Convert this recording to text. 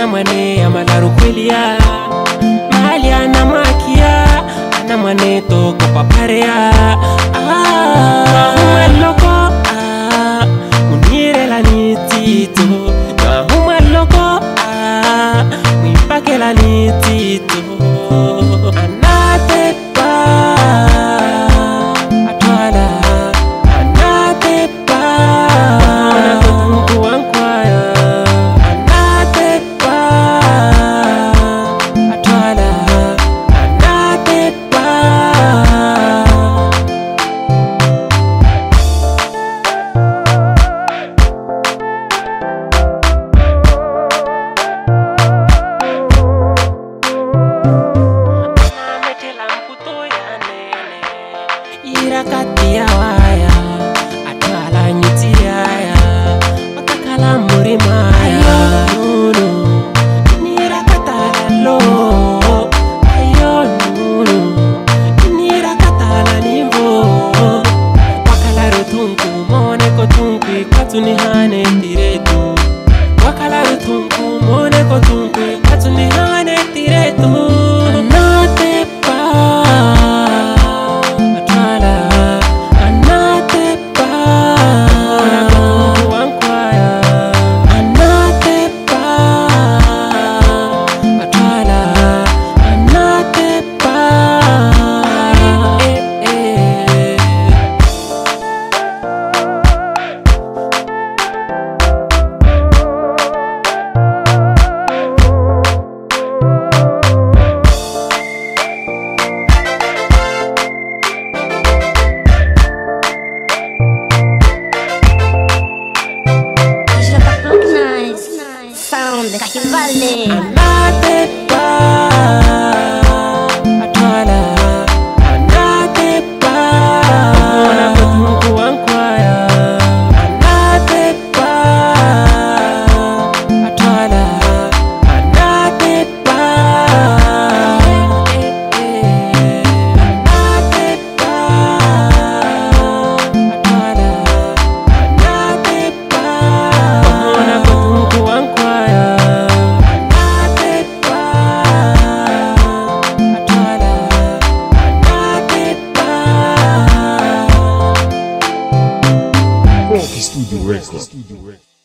mwane amalaru kwelia mali ana makia ana mwane toko paparea loko munire la nitito na loko mwipake la nitito anate pa atwala anate pa ona kutungu wankwaya anate pa atwala anate pa Irakatia waya atwala nyutiaya matakala murimaya nunu nirakatala lo ayo nunu nirakatala nivo wakala rutunku mone kotunku katuni hane tiretu wakala rutunku mone kotunku katuni hane tiretu Sound de Cajivale. Anate pa atwala anate pa ona kutungu wankwaya anate pa atwala anate pa anate pa atwala anate pa ona kutungu wankwaya Studio Records.